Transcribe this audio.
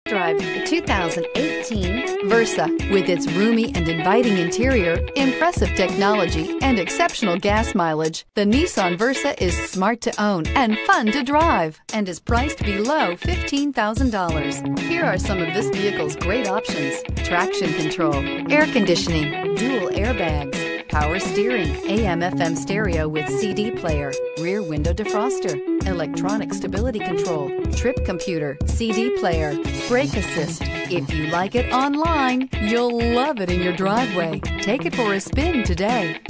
drive the 2018 Versa. With its roomy and inviting interior, impressive technology, and exceptional gas mileage, the Nissan Versa is smart to own and fun to drive and is priced below $15,000. Here are some of this vehicle's great options: traction control, air conditioning, dual airbags, power steering, AM/FM stereo with CD player, rear window defroster, electronic stability control, trip computer, CD player, brake assist. If you like it online, you'll love it in your driveway. Take it for a spin today.